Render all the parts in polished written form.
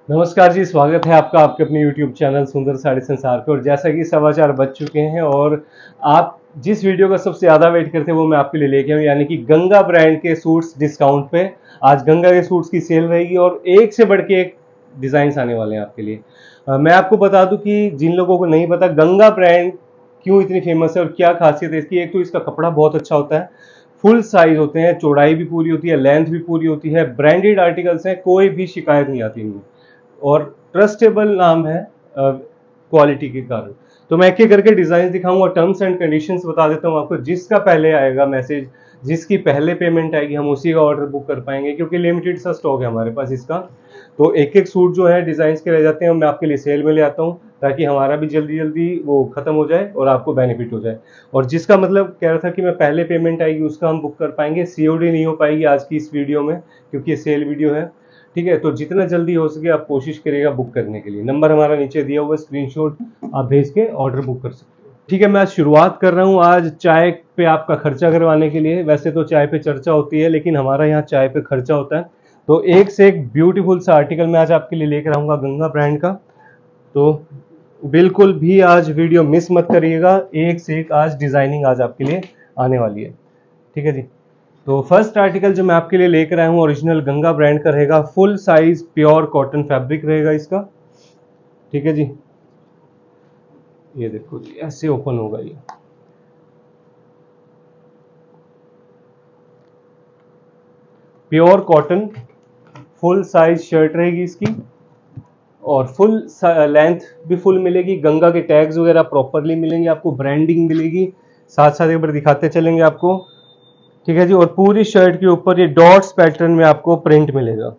नमस्कार जी, स्वागत है आपका आपके अपने YouTube चैनल सुंदर साड़ी संसार पे। और जैसा कि समाचार बज चुके हैं और आप जिस वीडियो का सबसे ज़्यादा वेट करते हैं वो मैं आपके लिए लेके आऊँ, यानी कि गंगा ब्रांड के सूट्स डिस्काउंट पे। आज गंगा के सूट्स की सेल रहेगी और एक से बढ़ के एक डिज़ाइंस आने वाले हैं आपके लिए। मैं आपको बता दूं कि जिन लोगों को नहीं पता गंगा ब्रांड क्यों इतनी फेमस है और क्या खासियत है इसकी। एक तो इसका कपड़ा बहुत अच्छा होता है, फुल साइज होते हैं, चौड़ाई भी पूरी होती है, लेंथ भी पूरी होती है, ब्रांडेड आर्टिकल्स हैं, कोई भी शिकायत नहीं आती इनमें और ट्रस्टेबल नाम है क्वालिटी के कारण। तो मैं एक एक करके डिजाइन दिखाऊंगा, टर्म्स एंड कंडीशंस बता देता हूं आपको। जिसका पहले आएगा मैसेज, जिसकी पहले पेमेंट आएगी, हम उसी का ऑर्डर बुक कर पाएंगे क्योंकि लिमिटेड सा स्टॉक है हमारे पास इसका। तो एक एक सूट जो है डिजाइन के रह जाते हैं, मैं आपके लिए सेल में ले आता हूँ ताकि हमारा भी जल्दी जल्दी वो खत्म हो जाए और आपको बेनिफिट हो जाए। और जिसका मतलब कह रहा था कि मैं पहले पेमेंट आएगी उसका हम बुक कर पाएंगे, सीओडी नहीं हो पाएगी आज की इस वीडियो में क्योंकि ये सेल वीडियो है। ठीक है, तो जितना जल्दी हो सके आप कोशिश करिएगा बुक करने के लिए। नंबर हमारा नीचे दिया हुआ है, स्क्रीनशॉट आप भेज के ऑर्डर बुक कर सकते हो। ठीक है, मैं शुरुआत कर रहा हूँ आज चाय पे आपका खर्चा करवाने के लिए। वैसे तो चाय पे चर्चा होती है लेकिन हमारा यहाँ चाय पे खर्चा होता है। तो एक से एक ब्यूटीफुल सा आर्टिकल मैं आज आपके लिए लेकर आऊंगा गंगा ब्रांड का। तो बिल्कुल भी आज वीडियो मिस मत करिएगा, एक से एक आज डिजाइनिंग आज आपके लिए आने वाली है। ठीक है जी, तो फर्स्ट आर्टिकल जो मैं आपके लिए लेकर आया हूँ ओरिजिनल गंगा ब्रांड का रहेगा, full size pure cotton fabric रहेगा इसका। ठीक है जी, ये देखो जी ऐसे ओपन होगा ये। Pure cotton full size shirt रहेगी इसकी और फुल लेंथ भी फुल मिलेगी। गंगा के टैग्स वगैरह प्रॉपरली मिलेंगे आपको, ब्रांडिंग मिलेगी। साथ साथ एक बार दिखाते चलेंगे आपको। ठीक है जी, और पूरी शर्ट के ऊपर ये डॉट्स पैटर्न में आपको प्रिंट मिलेगा।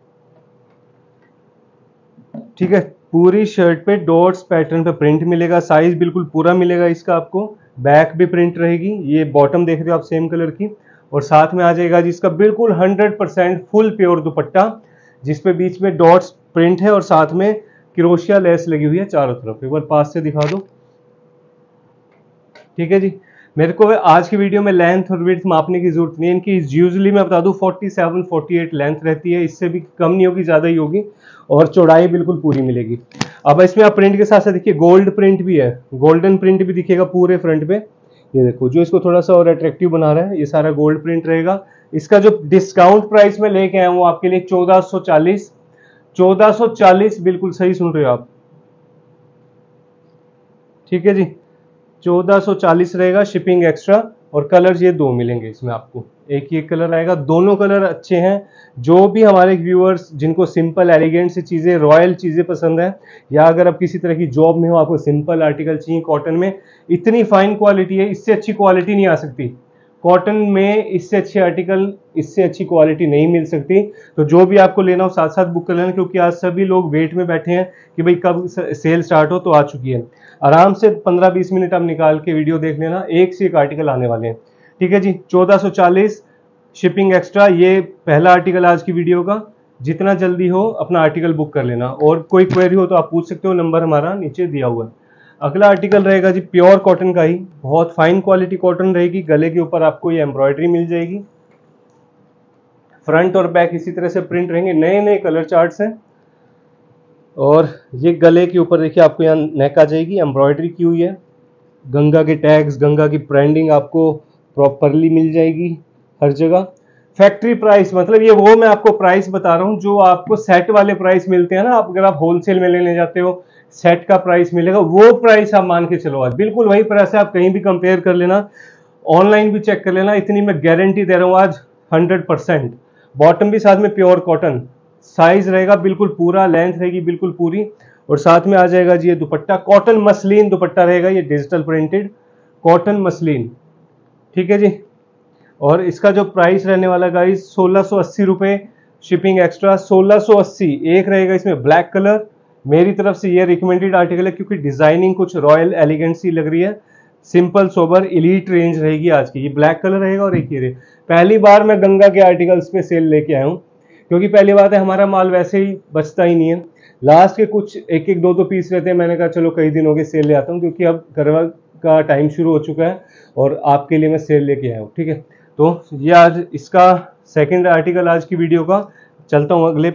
ठीक है, पूरी शर्ट पे डॉट्स पैटर्न पे प्रिंट मिलेगा, साइज बिल्कुल पूरा मिलेगा इसका आपको। बैक भी प्रिंट रहेगी, ये बॉटम देख रहे हो आप सेम कलर की। और साथ में आ जाएगा जी इसका बिल्कुल 100% फुल प्योर दुपट्टा, जिसपे बीच में डॉट्स प्रिंट है और साथ में क्रोशिया लेस लगी हुई है चारों तरफ। एक बार पास से दिखा दो। ठीक है जी, मेरे को आज की वीडियो में लेंथ और विड्थ मापने की जरूरत नहीं है इनकी। यूजुअली मैं बता दूं 47-48 लेंथ रहती है, इससे भी कम नहीं होगी, ज्यादा ही होगी। और चौड़ाई बिल्कुल पूरी मिलेगी। अब इसमें आप प्रिंट के साथ साथ देखिए गोल्ड प्रिंट भी है, गोल्डन प्रिंट भी दिखेगा पूरे फ्रंट पे। ये देखो जो इसको थोड़ा सा और अट्रैक्टिव बना रहा है, ये सारा गोल्ड प्रिंट रहेगा। इसका जो डिस्काउंट प्राइस में लेके आया हूँ आपके लिए 1440। 1440 बिल्कुल सही सुन रहे हो आप। ठीक है जी, 1440 रहेगा, शिपिंग एक्स्ट्रा। और कलर ये दो मिलेंगे इसमें आपको, एक ही एक कलर आएगा, दोनों कलर अच्छे हैं। जो भी हमारे व्यूअर्स जिनको सिंपल एलिगेंट सी चीजें, रॉयल चीजें पसंद है, या अगर आप किसी तरह की जॉब में हो, आपको सिंपल आर्टिकल चाहिए कॉटन में, इतनी फाइन क्वालिटी है, इससे अच्छी क्वालिटी नहीं आ सकती कॉटन में। इससे अच्छे आर्टिकल, इससे अच्छी क्वालिटी नहीं मिल सकती। तो जो भी आपको लेना हो साथ साथ बुक कर लेना, क्योंकि आज सभी लोग वेट में बैठे हैं कि भाई कब सेल स्टार्ट हो। तो आ चुकी है, आराम से 15-20 मिनट आप निकाल के वीडियो देख लेना, एक से एक आर्टिकल आने वाले हैं। ठीक है जी, 1440 शिपिंग एक्स्ट्रा। ये पहला आर्टिकल आज की वीडियो का। जितना जल्दी हो अपना आर्टिकल बुक कर लेना, और कोई क्वेरी हो तो आप पूछ सकते हो, नंबर हमारा नीचे दिया हुआ है। अगला आर्टिकल रहेगा जी प्योर कॉटन का ही, बहुत फाइन क्वालिटी कॉटन रहेगी। गले के ऊपर आपको ये एम्ब्रॉयडरी मिल जाएगी, फ्रंट और बैक इसी तरह से प्रिंट रहेंगे, नए नए कलर चार्ट्स हैं। और ये गले के ऊपर देखिए आपको यहाँ नेक आ जाएगी, एम्ब्रॉयडरी की हुई है। गंगा के टैग्स, गंगा की ब्रांडिंग आपको प्रॉपरली मिल जाएगी हर जगह। फैक्ट्री प्राइस, मतलब ये वो मैं आपको प्राइस बता रहा हूँ जो आपको सेट वाले प्राइस मिलते हैं ना, आप अगर आप होलसेल में लेने जाते हो सेट का प्राइस मिलेगा, वो प्राइस आप मान के चलो आज बिल्कुल वही प्राइस है। आप कहीं भी कंपेयर कर लेना, ऑनलाइन भी चेक कर लेना, इतनी मैं गारंटी दे रहा हूँ आज 100%। बॉटम भी साथ में प्योर कॉटन, साइज रहेगा बिल्कुल पूरा, लेंथ रहेगी बिल्कुल पूरी। और साथ में आ जाएगा जी ये दुपट्टा, कॉटन मसलिन दुपट्टा रहेगा, ये डिजिटल प्रिंटेड कॉटन मसलिन। ठीक है जी, और इसका जो प्राइस रहने वाला गाइस 1680 रुपए, शिपिंग एक्स्ट्रा 1680। एक रहेगा इसमें ब्लैक कलर, मेरी तरफ से ये रिकमेंडेड आर्टिकल है क्योंकि डिजाइनिंग कुछ रॉयल एलिगेंट सी लग रही है। सिंपल सोबर इलीट रेंज रहेगी आज की। ये ब्लैक कलर रहेगा और एक ये पहली बार मैं गंगा के आर्टिकल्स पे सेल लेके आया हूँ, क्योंकि पहली बात है हमारा माल वैसे ही बचता ही नहीं है। लास्ट के कुछ एक एक दो दो पीस रहते हैं, मैंने कहा चलो कई दिन हो गए सेल ले आता हूँ, क्योंकि अब गरबा का टाइम शुरू हो चुका है और आपके लिए मैं सेल लेके आया हूँ। ठीक है, तो ये आज इसका सेकंड आर्टिकल आज की वीडियो का। चलता हूँ अगले पे।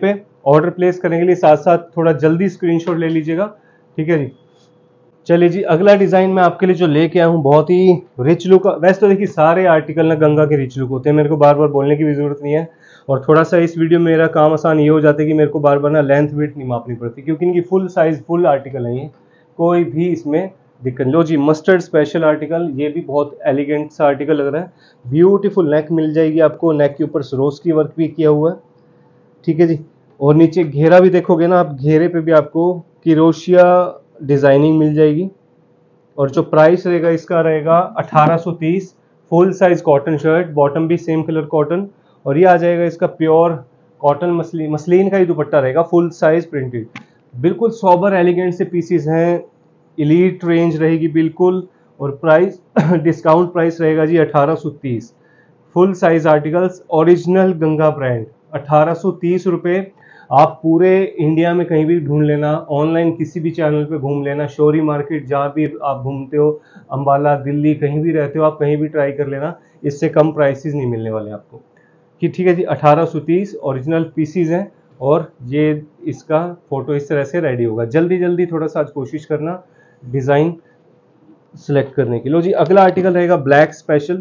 ऑर्डर प्लेस करने के लिए साथ साथ थोड़ा जल्दी स्क्रीनशॉट ले लीजिएगा, ठीक है जी। चलिए जी, अगला डिजाइन मैं आपके लिए जो लेके आया हूँ बहुत ही रिच लुक। वैसे तो देखिए सारे आर्टिकल ना गंगा के रिच लुक होते हैं, मेरे को बार बार बोलने की भी जरूरत नहीं है। और थोड़ा सा इस वीडियो में मेरा काम आसान ये हो जाता है कि मेरे को बार बार ना लेंथ वेट नहीं मापनी पड़ती, क्योंकि इनकी फुल साइज फुल आर्टिकल है ये, कोई भी इसमें दिक्कत। लो जी, मस्टर्ड स्पेशल आर्टिकल, ये भी बहुत एलिगेंट सा आर्टिकल लग रहा है। ब्यूटीफुल नेक मिल जाएगी आपको, नेक के ऊपर सरोस्की वर्क भी किया हुआ है, ठीक है जी। और नीचे घेरा भी देखोगे ना आप, घेरे पे भी आपको किरोशिया डिजाइनिंग मिल जाएगी। और जो प्राइस रहेगा इसका रहेगा 1830। Full size cotton shirt, bottom भी सेम कलर कॉटन, और ये आ जाएगा इसका प्योर कॉटन मसलिन का ही दुपट्टा रहेगा, फुल साइज प्रिंटेड। बिल्कुल सोबर एलिगेंट से पीसीस हैं, इलीट रेंज रहेगी बिल्कुल। और प्राइस डिस्काउंट प्राइस रहेगा जी 1830। Full size articles, original Ganga brand, 1830 रुपये। आप पूरे इंडिया में कहीं भी ढूंढ लेना, ऑनलाइन किसी भी चैनल पे घूम लेना, शोरी मार्केट जहाँ भी आप घूमते हो, अंबाला, दिल्ली, कहीं भी रहते हो आप, कहीं भी ट्राई कर लेना, इससे कम प्राइसेस नहीं मिलने वाले आपको, कि ठीक है जी। 1830 ओरिजिनल पीसीज हैं, और ये इसका फोटो इस तरह से रेडी होगा। जल्दी जल्दी थोड़ा सा आज कोशिश करना डिज़ाइन सिलेक्ट करने की। लो जी, अगला आर्टिकल रहेगा ब्लैक स्पेशल।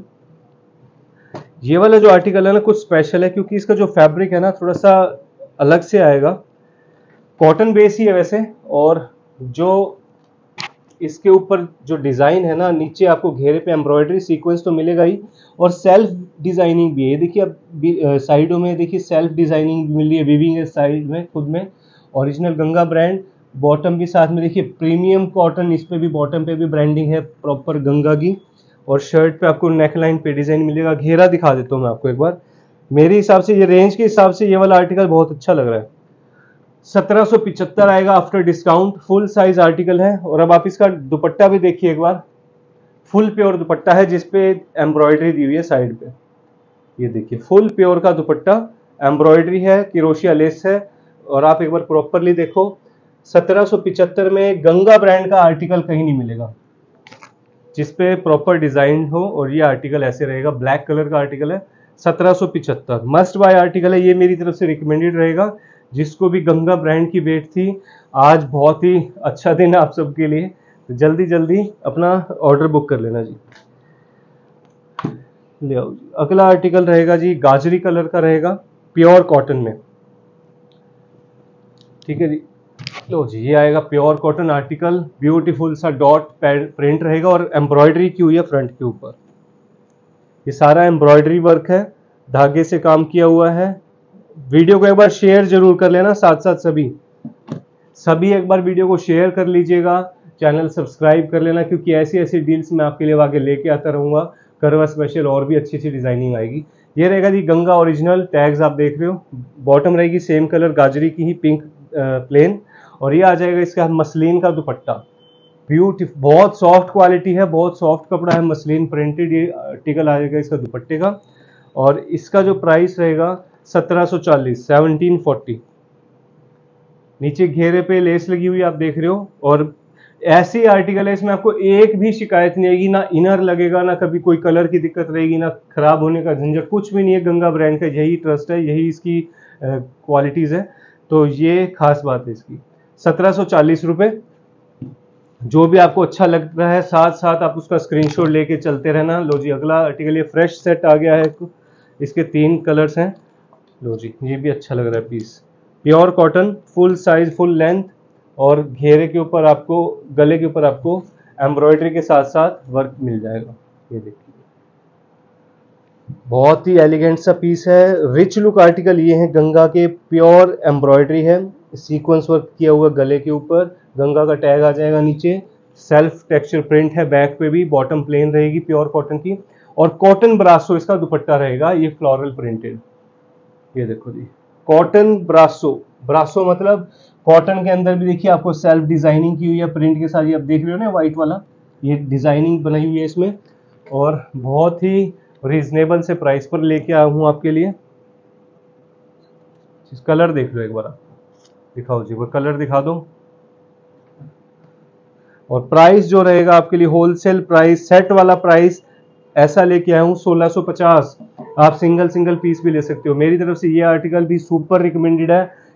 ये वाला जो आर्टिकल है ना कुछ स्पेशल है, क्योंकि इसका जो फैब्रिक है ना थोड़ा सा अलग से आएगा। कॉटन बेस ही है वैसे, और जो इसके ऊपर जो डिजाइन है ना, नीचे आपको घेरे पे एम्ब्रॉयडरी सीक्वेंस तो मिलेगा ही, और सेल्फ डिजाइनिंग भी है। देखिए अब साइडों में देखिए सेल्फ डिजाइनिंग मिल रही है, वीविंग है साइड में खुद में, ओरिजिनल गंगा ब्रांड। बॉटम भी साथ में देखिए प्रीमियम कॉटन, इस पे भी बॉटम पे भी ब्रांडिंग है प्रॉपर गंगा की। और शर्ट पे आपको नेकलाइन पे डिजाइन मिलेगा। घेरा दिखा देता हूँ मैं आपको एक बार। मेरे हिसाब से ये रेंज के हिसाब से ये वाला आर्टिकल बहुत अच्छा लग रहा है। 1775 आएगा after discount, full size article है। और अब आप इसका दुपट्टा भी देखिए एक बार, फुल प्योर दुपट्टा है जिसपे एम्ब्रॉयडरी दी हुई है साइड पे। ये देखिए फुल प्योर का दुपट्टा, एम्ब्रॉयडरी है, किरोशिया लेस है। और आप एक बार प्रॉपरली देखो, 1775 में गंगा ब्रांड का आर्टिकल कहीं नहीं मिलेगा जिसपे प्रॉपर डिजाइन हो। और ये आर्टिकल ऐसे रहेगा, ब्लैक कलर का आर्टिकल है, 1775 मस्ट बाय आर्टिकल है। ये मेरी तरफ से रिकमेंडेड रहेगा जिसको भी गंगा ब्रांड की वेट थी। आज बहुत ही अच्छा दिन है आप सबके लिए, तो जल्दी जल्दी अपना ऑर्डर बुक कर लेना जी। ले आओ जी, अगला आर्टिकल रहेगा जी गाजरी कलर का रहेगा, प्योर कॉटन में, ठीक है जी। लो जी, ये आएगा प्योर कॉटन आर्टिकल, ब्यूटीफुल सा डॉट प्रिंट रहेगा और एम्ब्रॉयडरी की हुई है फ्रंट के ऊपर। ये सारा एम्ब्रॉयडरी वर्क है, धागे से काम किया हुआ है। वीडियो को एक बार शेयर जरूर कर लेना, साथ साथ सभी एक बार वीडियो को शेयर कर लीजिएगा, चैनल सब्सक्राइब कर लेना, क्योंकि ऐसी ऐसी डील्स मैं आपके लिए आगे लेके आता रहूंगा। करवा स्पेशल और भी अच्छी अच्छी डिजाइनिंग आएगी। ये रहेगा जी गंगा ओरिजिनल, टैग्स आप देख रहे हो। बॉटम रहेगी सेम कलर गाजरी की ही, पिंक प्लेन। और ये आ जाएगा इसका मसलिन का दुपट्टा, ब्यूटीफुल, बहुत सॉफ्ट क्वालिटी है, बहुत सॉफ्ट कपड़ा है, मसलिन प्रिंटेड ये आर्टिकल आ जाएगा इसका दुपट्टे का। और इसका जो प्राइस रहेगा 1740, 1740। नीचे घेरे पे लेस लगी हुई आप देख रहे हो। और ऐसी आर्टिकल है, इसमें आपको एक भी शिकायत नहीं आएगी, ना इनर लगेगा, ना कभी कोई कलर की दिक्कत रहेगी, ना खराब होने का झंझट, कुछ भी नहीं है। गंगा ब्रांड का यही ट्रस्ट है, यही इसकी क्वालिटीज है, तो ये खास बात है इसकी। 1740 रुपये। जो भी आपको अच्छा लग रहा है साथ साथ आप उसका स्क्रीनशॉट लेके चलते रहना। लो जी, अगला आर्टिकल ये फ्रेश सेट आ गया है, इसके 3 कलर्स हैं। लो जी, ये भी अच्छा लग रहा है piece, pure cotton, full size full length. और घेरे के ऊपर आपको, गले के ऊपर आपको एम्ब्रॉयडरी के साथ साथ वर्क मिल जाएगा। ये देखिए बहुत ही एलिगेंट सा पीस है, रिच लुक आर्टिकल ये है गंगा के, प्योर एम्ब्रॉयडरी है, सीक्वेंस वर्क किया हुआ गले के ऊपर, गंगा का टैग आ जाएगा नीचे, सेल्फ टेक्सचर प्रिंट है बैक पे भी, बॉटम प्लेन रहेगी प्योर कॉटन की। और कॉटन ब्रासो इसका दुपट्टा रहेगा, ये फ्लोरल प्रिंटेड। ये देखो जी, कॉटन ब्रासो, ब्रासो मतलब कॉटन के अंदर भी देखिए आपको सेल्फ डिजाइनिंग की हुई है प्रिंट के साथ। ये आप देख रहे हो ना व्हाइट वाला, ये डिजाइनिंग बनाई हुई है इसमें। और बहुत ही रीजनेबल से प्राइस पर लेके आया हूं आपके लिए। कलर देख लो एक बार, आप दिखाओ जी, वो कलर दिखा दो। और प्राइस जो रहेगा आपके लिए होलसेल प्राइस, सेट वाला प्राइस ऐसा लेके आया हूँ 1650। आप सिंगल सिंगल पीस भी ले सकते हो। मेरी तरफ से ये आर्टिकल भी सुपर रिकमेंडेड है,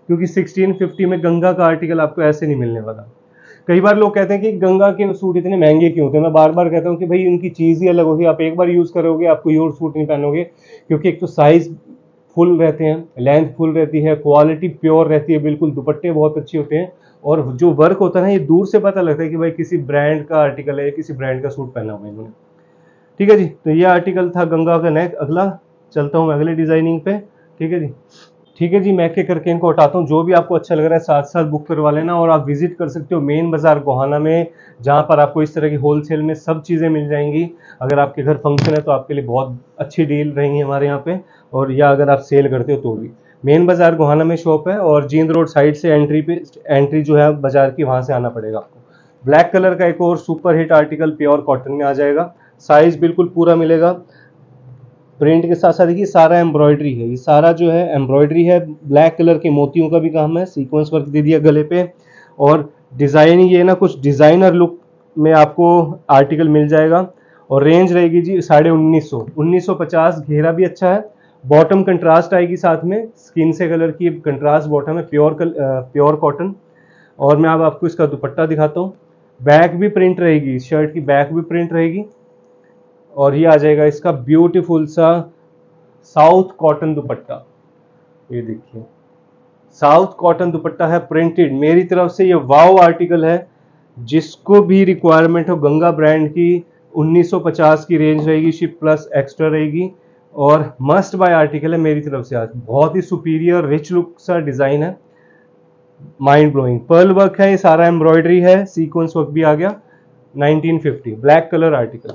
क्योंकि 1650 में गंगा का आर्टिकल आपको ऐसे नहीं मिलने वाला। कई बार लोग कहते हैं कि गंगा के सूट इतने महंगे क्यों होते हैं। मैं बार बार कहता हूँ कि भाई उनकी चीज़ ही अलग होगी। आप एक बार यूज़ करोगे आप कोई और सूट नहीं पहनोगे, क्योंकि एक तो साइज फुल रहते हैं, लेंथ फुल रहती है, क्वालिटी प्योर रहती है बिल्कुल, दुपट्टे बहुत अच्छे होते हैं, और जो वर्क होता है ना ये दूर से पता लगता है कि भाई किसी ब्रांड का आर्टिकल है, किसी ब्रांड का सूट पहना हुआ है इन्होंने। ठीक है जी, तो ये आर्टिकल था गंगा का नेक। अगला चलता हूँ मैं अगले डिजाइनिंग पे। ठीक है जी, ठीक है जी, मैं के करके इनको हटाता हूँ। जो भी आपको अच्छा लग रहा है साथ साथ बुक करवा लेना, और आप विजिट कर सकते हो मेन बाजार गोहाना में, जहाँ पर आपको इस तरह की होलसेल में सब चीज़ें मिल जाएंगी। अगर आपके घर फंक्शन है तो आपके लिए बहुत अच्छी डील रहेंगी हमारे यहाँ पे, और या अगर आप सेल करते हो तो भी। मेन बाजार गोहाना में शॉप है, और जींद रोड साइड से एंट्री जो है बाजार की, वहाँ से आना पड़ेगा आपको। ब्लैक कलर का एक और super hit article pure cotton में आ जाएगा, साइज बिल्कुल पूरा मिलेगा। प्रिंट के साथ साथ देखिए सारा एम्ब्रॉयडरी है, ये सारा जो है एम्ब्रॉयडरी है, ब्लैक कलर के मोतियों का भी काम है, सीक्वेंस वर्क दे दिया गले पे, और डिजाइनिंग ये ना कुछ डिजाइनर लुक में आपको आर्टिकल मिल जाएगा। और रेंज रहेगी जी 1950, 1950। घेरा भी अच्छा है, बॉटम कंट्रास्ट आएगी, साथ में स्किन से कलर की कंट्रास्ट बॉटम है, प्योर कॉटन। और मैं अब आपको इसका दुपट्टा दिखाता हूँ। बैक भी प्रिंट रहेगी, शर्ट की बैक भी प्रिंट रहेगी, और ये आ जाएगा इसका ब्यूटीफुल सा साउथ कॉटन दुपट्टा। ये देखिए साउथ कॉटन दुपट्टा है प्रिंटेड, मेरी तरफ से ये वाव आर्टिकल है। जिसको भी रिक्वायरमेंट हो गंगा ब्रांड की, 1950 की रेंज रहेगी, शिप प्लस एक्स्ट्रा रहेगी, और मस्ट बाय आर्टिकल है मेरी तरफ से आज। बहुत ही सुपीरियर रिच लुक सा डिजाइन है, माइंड ब्लोइंग। पर्ल वर्क है, ये सारा एम्ब्रॉयडरी है, सीक्वेंस वर्क भी आ गया। 1950 ब्लैक कलर आर्टिकल।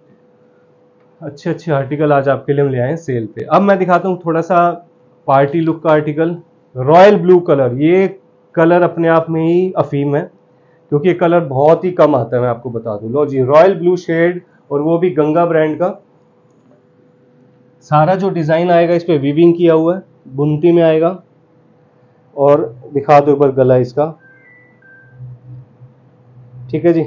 अच्छे अच्छे आर्टिकल आज आपके लिए हम ले आए हैं सेल पे। अब मैं दिखाता हूँ थोड़ा सा पार्टी लुक का आर्टिकल, रॉयल ब्लू कलर। ये कलर अपने आप में ही अफीम है, क्योंकि ये कलर बहुत ही कम आता है, मैं आपको बता दूं। लो जी, रॉयल ब्लू शेड, और वो भी गंगा ब्रांड का। सारा जो डिजाइन आएगा इस पे वीविंग किया हुआ है, बुनती में आएगा। और दिखा दो एक बार गला इसका। ठीक है जी,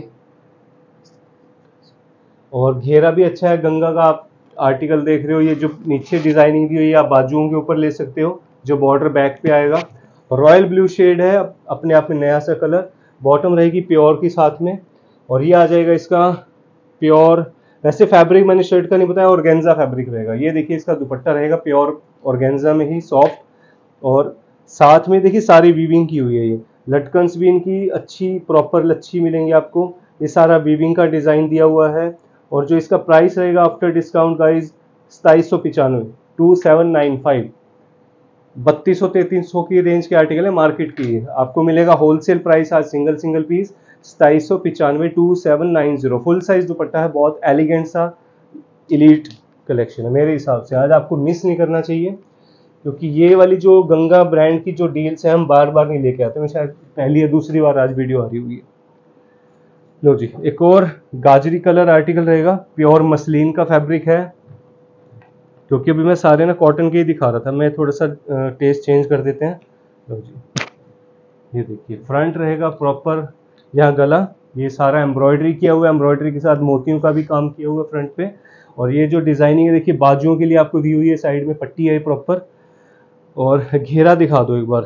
और घेरा भी अच्छा है गंगा का। आप आर्टिकल देख रहे हो, ये जो नीचे डिजाइनिंग दी हुई है आप बाजुओं के ऊपर ले सकते हो, जो बॉर्डर बैक पे आएगा। रॉयल ब्लू शेड है, अपने आप में नया सा कलर। बॉटम रहेगी प्योर की साथ में, और ये आ जाएगा इसका प्योर। वैसे फैब्रिक मैंने शर्ट का नहीं बताया, ऑर्गेन्जा फैब्रिक रहेगा। ये देखिए इसका दुपट्टा रहेगा प्योर ऑर्गेन्जा में ही, सॉफ्ट, और साथ में देखिए सारी वीविंग की हुई है। ये लटकन्स भी इनकी अच्छी प्रॉपर लच्छी मिलेंगी आपको। ये सारा वीविंग का डिजाइन दिया हुआ है, और जो इसका प्राइस रहेगा आफ्टर डिस्काउंट गाइज 2795, 2795। 3200-3300 की रेंज के आर्टिकल है, मार्केट की। आपको मिलेगा होलसेल प्राइस आज single single piece 2795, 2790। Full size दुपट्टा है, बहुत एलिगेंट सा इलीट कलेक्शन है मेरे हिसाब से। आज आपको मिस नहीं करना चाहिए, क्योंकि ये वाली जो गंगा ब्रांड की जो डील्स है हम बार बार नहीं लेके आते। मैं शायद पहली या दूसरी बार आज वीडियो आ रही हुई है। लो जी, एक और गाजरी कलर आर्टिकल रहेगा, प्योर मसलिन का फैब्रिक है। क्योंकि अभी मैं सारे ना कॉटन के ही दिखा रहा था, मैं थोड़ा सा टेस्ट चेंज कर देते हैं। लो जी, ये देखिए फ्रंट रहेगा प्रॉपर, यहाँ गला, ये सारा एम्ब्रॉयडरी किया हुआ है, एम्ब्रॉयडरी के साथ मोतियों का भी काम किया हुआ है फ्रंट पे। और ये जो डिजाइनिंग है देखिए बाजुओं के लिए आपको दी हुई है, साइड में पट्टी है प्रॉपर। और घेरा दिखा दो एक बार,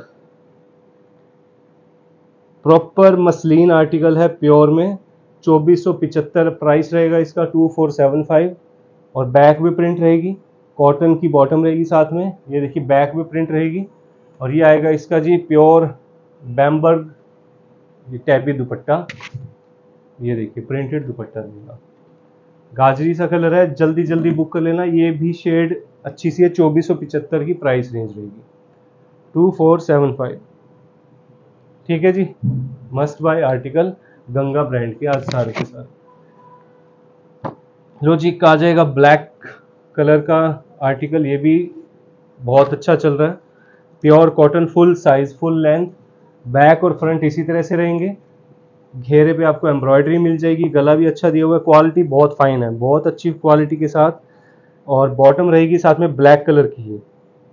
प्रॉपर मसलिन आर्टिकल है प्योर में, 2475 प्राइस रहेगा इसका, 2475। और बैक भी प्रिंट रहेगी, कॉटन की बॉटम रहेगी साथ में। ये देखिए बैक भी प्रिंट रहेगी, और ये आएगा इसका जी प्योर बैम्बर्ग ये टैबी दुपट्टा। ये देखिए प्रिंटेड दुपट्टा रहेगा, गाजरी सा कलर है, जल्दी जल्दी बुक कर लेना। ये भी शेड अच्छी सी है, 2475 की प्राइस रेंज रहेगी, 2475। ठीक है जी, must buy article Ganga brand के आज सारे के सारे। लो जी, आ जाएगा ब्लैक कलर का आर्टिकल, ये भी बहुत अच्छा चल रहा है, pure cotton, full size full length. Back और फ्रंट इसी तरह से रहेंगे, घेरे पे आपको एम्ब्रॉयडरी मिल जाएगी, गला भी अच्छा दिया हुआ है, क्वालिटी बहुत फाइन है, बहुत अच्छी क्वालिटी के साथ। और बॉटम रहेगी साथ में ब्लैक कलर की है।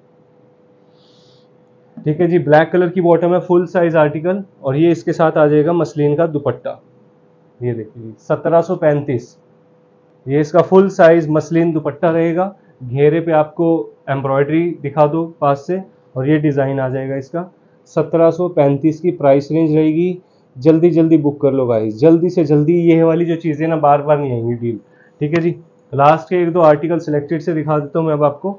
ठीक है जी, ब्लैक कलर की बॉटम है, फुल साइज आर्टिकल। और ये इसके साथ आ जाएगा मसलिन का दुपट्टा। ये देखिए 1735, ये इसका फुल साइज मसलिन दुपट्टा रहेगा। घेरे पे आपको एम्ब्रॉयडरी दिखा दो पास से, और ये डिजाइन आ जाएगा इसका। 1735 की प्राइस रेंज रहेगी। जल्दी जल्दी बुक कर लो गाइस, जल्दी से जल्दी। ये वाली जो चीज़ें ना बार बार नहीं आएंगी डील, ठीक है जी। लास्ट के एक दो आर्टिकल सिलेक्टेड से दिखा देता हूँ मैं अब आपको।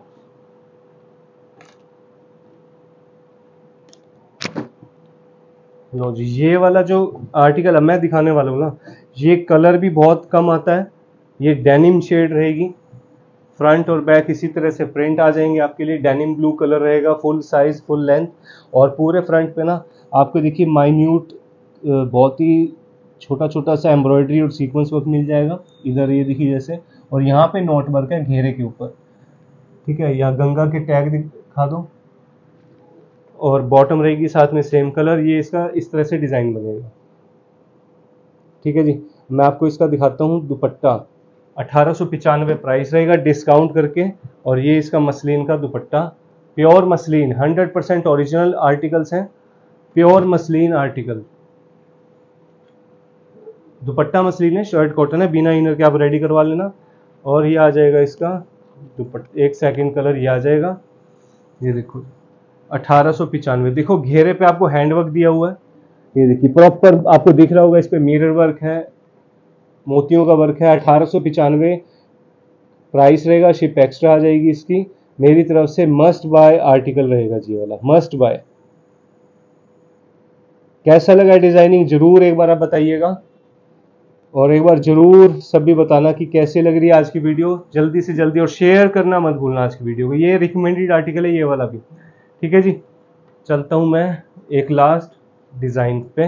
लो जी, ये वाला जो आर्टिकल अब मैं दिखाने वाला हूँ ना, ये कलर भी बहुत कम आता है। ये डेनिम शेड रहेगी, फ्रंट और बैक इसी तरह से प्रिंट आ जाएंगे आपके लिए। डेनिम ब्लू कलर रहेगा, फुल साइज फुल लेंथ। और पूरे फ्रंट पे ना आपको देखिए माइन्यूट बहुत ही छोटा छोटा सा एम्ब्रॉयडरी और सीक्वेंस वर्क मिल जाएगा। इधर ये देखिए जैसे, और यहाँ पे नोट वर्क है घेरे के ऊपर, ठीक है। यहाँ गंगा के टैग दिखा दो, और बॉटम रहेगी साथ में सेम कलर। ये इसका इस तरह से डिज़ाइन बनेगा, ठीक है जी। मैं आपको इसका दिखाता हूँ दुपट्टा। 1895 प्राइस रहेगा डिस्काउंट करके। और ये इसका मसलिन का दुपट्टा, प्योर मसलिन, 100% ओरिजिनल आर्टिकल्स हैं, प्योर मसलिन आर्टिकल। दुपट्टा मसलिन है, शर्ट कॉटन है, बिना इनर के आप रेडी करवा लेना। और ये आ जाएगा इसका दुपट्टा, एक सेकंड कलर ये आ जाएगा। ये देखो 1895। देखो घेरे पे आपको हैंडवर्क दिया हुआ है, ये देखिए प्रॉपर आपको दिख रहा होगा। इस पे मिरर वर्क है, मोतियों का वर्क है। 1895 प्राइस रहेगा, शिप एक्स्ट्रा आ जाएगी इसकी। मेरी तरफ से मस्ट बाय आर्टिकल रहेगा जी, वाला मस्ट बाय। कैसा लगा डिजाइनिंग जरूर एक बार आप बताइएगा, और एक बार जरूर सभी बताना कि कैसे लग रही है आज की वीडियो। जल्दी से जल्दी, और शेयर करना मत भूलना आज की वीडियो को। ये रिकमेंडेड आर्टिकल है ये वाला भी, ठीक है जी। चलता हूं मैं एक लास्ट डिजाइन पे,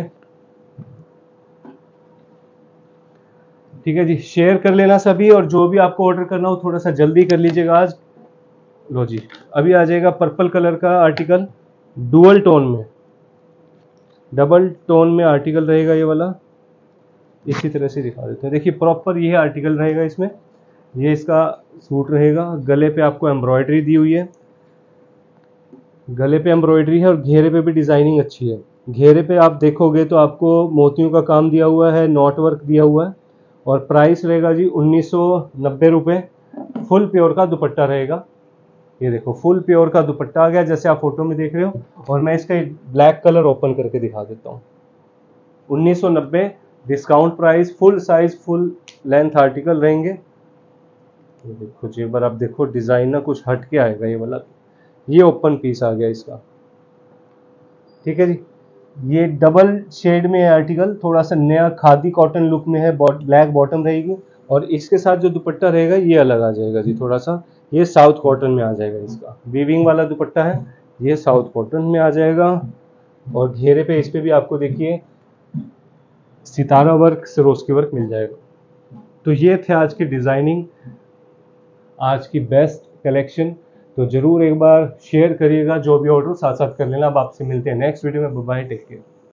ठीक है जी। शेयर कर लेना सभी, और जो भी आपको ऑर्डर करना हो थोड़ा सा जल्दी कर लीजिएगा आज। लो जी, अभी आ जाएगा पर्पल कलर का आर्टिकल, डुअल टोन में, डबल टोन में आर्टिकल रहेगा ये वाला। इसी तरह से दिखा देते हैं, देखिए प्रॉपर ये आर्टिकल रहेगा इसमें। ये इसका सूट रहेगा, गले पे आपको एम्ब्रॉयडरी दी हुई है, गले पे एम्ब्रॉयडरी है, और घेरे पे भी डिजाइनिंग अच्छी है। घेरे पे आप देखोगे तो आपको मोतियों का काम दिया हुआ है, नॉट वर्क दिया हुआ है। और प्राइस रहेगा जी 1990 रुपये। फुल प्योर का दुपट्टा रहेगा। ये देखो फुल प्योर का दुपट्टा आ गया जैसे आप फोटो में देख रहे हो। और मैं इसका ब्लैक कलर ओपन करके दिखा देता हूँ। 1990 discount price, full size full length article रहेंगे। ये देखो जी, एक बार आप देखो डिजाइन ना कुछ हट के आएगा ये वाला। ये ओपन पीस आ गया इसका, ठीक है जी। ये डबल शेड में है आर्टिकल, थोड़ा सा नया खादी कॉटन लुक में है। ब्लैक बॉटम रहेगी, और इसके साथ जो दुपट्टा रहेगा ये अलग आ जाएगा जी थोड़ा सा। ये साउथ कॉटन में आ जाएगा, इसका वीविंग वाला दुपट्टा है, ये साउथ कॉटन में आ जाएगा। और घेरे पे इस पे भी आपको देखिए सितारा वर्क, सरोस्की वर्क मिल जाएगा। तो ये थे आज की डिजाइनिंग, आज की बेस्ट कलेक्शन। तो जरूर एक बार शेयर करिएगा, जो भी ऑर्डर साथ साथ कर लेना। अब आपसे मिलते हैं नेक्स्ट वीडियो में। Bye bye, take care.